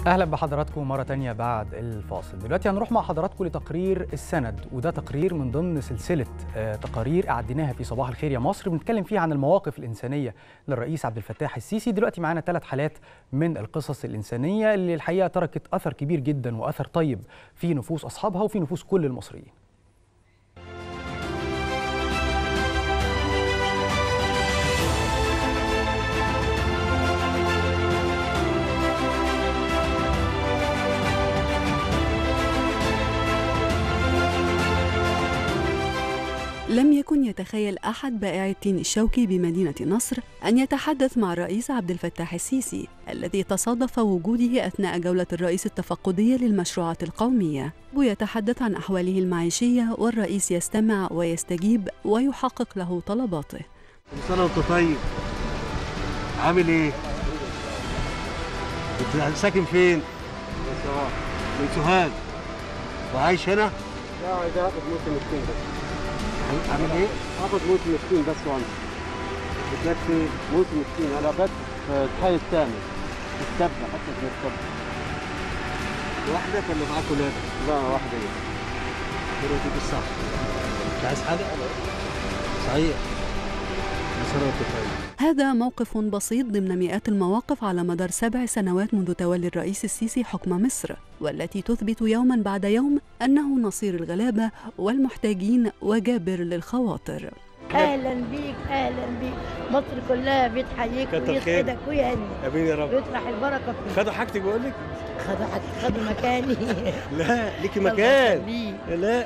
أهلا بحضراتكم مرة تانية بعد الفاصل. دلوقتي هنروح مع حضراتكم لتقرير السند، وده تقرير من ضمن سلسلة تقارير أعديناها في صباح الخير يا مصر، بنتكلم فيها عن المواقف الإنسانية للرئيس عبد الفتاح السيسي. دلوقتي معانا 3 حالات من القصص الإنسانية اللي الحقيقة تركت أثر كبير جدا وأثر طيب في نفوس أصحابها وفي نفوس كل المصريين. لم يكن يتخيل أحد بائعي التين الشوكي بمدينة نصر أن يتحدث مع الرئيس عبد الفتاح السيسي الذي تصادف وجوده أثناء جولة الرئيس التفقدية للمشروعات القومية، ويتحدث عن أحواله المعيشية والرئيس يستمع ويستجيب ويحقق له طلباته. كل سنة وأنت طيب. عامل إيه؟ ساكن فين؟ من سوهاج. وعايش هنا؟ لا عايز اخد موسم التين بس. عامل ايه؟ اخد موسم التين بس وانا. بتبات فين؟ موسم التين انا بات في الحي الثامن. في السبة حتى في السبة. لوحدك ولا معاك ولاد؟ لا واحدة هي. كده تيجي الصح. مش عايز حاجة؟ صحيح. كل سنة وأنت طيب. هذا موقف بسيط ضمن مئات المواقف على مدار 7 سنوات منذ تولي الرئيس السيسي حكم مصر، والتي تثبت يوما بعد يوم أنه نصير الغلابة والمحتاجين وجابر للخواطر. اهلا بيك اهلا بيك، مصر كلها بتحييك ويسعدك ويهنيك. امين يا رب. ويطرح البركه فيك. خدوا حاجتي بقول لك؟ خدوا حاجتي، خدوا مكاني. لا ليكي مكان. لا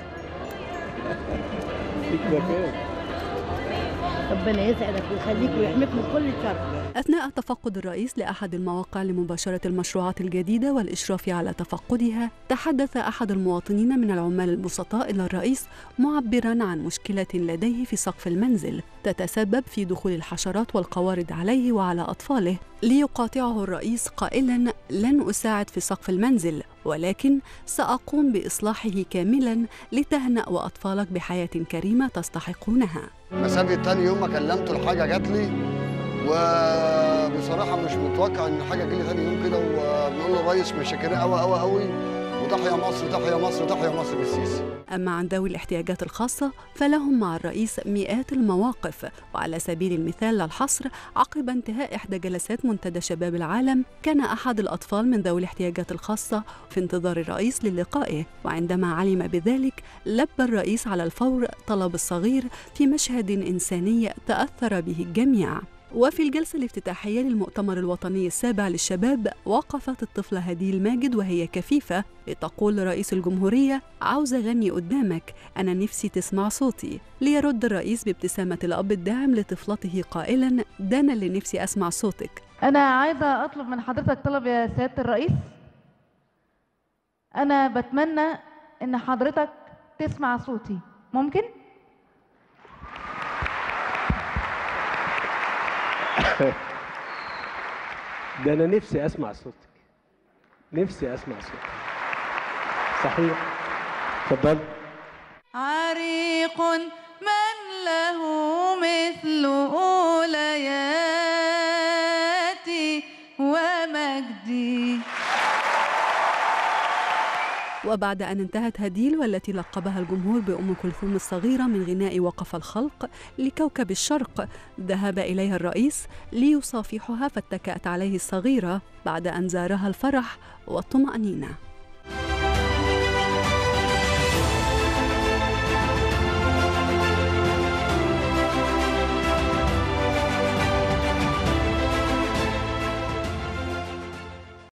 ليك مكان. ربنا يسعدك ويخليك ويحميك من كل شر. أثناء تفقد الرئيس لأحد المواقع لمباشرة المشروعات الجديدة والإشراف على تفقدها، تحدث أحد المواطنين من العمال البسطاء إلى الرئيس معبراً عن مشكلة لديه في سقف المنزل تتسبب في دخول الحشرات والقوارض عليه وعلى أطفاله، ليقاطعه الرئيس قائلاً: لن أساعد في سقف المنزل، ولكن سأقوم بإصلاحه كاملاً لتهنأ وأطفالك بحياة كريمة تستحقونها. مسافة تاني يوم ما كلمته الحاجة جات لي، وبصراحة مش متوقع إن حاجة تجيلي تاني يوم كده، وبنقول له الريس متشكرين أوي أوي أوي، وتحيا مصر تحيا مصر تحيا مصر بالسيسي. أما عن ذوي الاحتياجات الخاصة فلهم مع الرئيس مئات المواقف، وعلى سبيل المثال للحصر، عقب انتهاء إحدى جلسات منتدى شباب العالم، كان أحد الأطفال من ذوي الاحتياجات الخاصة في انتظار الرئيس للقائه، وعندما علم بذلك لبى الرئيس على الفور طلب الصغير في مشهد إنساني تأثر به الجميع. وفي الجلسة الافتتاحية للمؤتمر الوطني السابع للشباب، وقفت الطفلة هديل ماجد وهي كفيفة لتقول لرئيس الجمهورية: عاوزة أغني قدامك، أنا نفسي تسمع صوتي، ليرد الرئيس بابتسامة الأب الداعم لطفلته قائلاً: ده أنا اللي نفسي أسمع صوتك. أنا عايزة أطلب من حضرتك طلب يا سيادة الرئيس. أنا بتمنى إن حضرتك تسمع صوتي، ممكن؟ ده أنا نفسي أسمع صوتك. نفسي أسمع صوتك. صحيح. اتفضل. عريق من له مثل أولياتي ومجدي. وبعد أن انتهت هديل والتي لقبها الجمهور بأم كلثوم الصغيرة من غناء وقف الخلق لكوكب الشرق، ذهب إليها الرئيس ليصافحها، فاتكأت عليه الصغيرة بعد أن زارها الفرح والطمأنينة.